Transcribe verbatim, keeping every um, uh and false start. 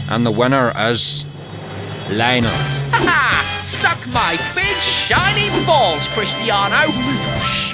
And the winner is Lionel. Ha! Suck my big shiny balls, Cristiano! Little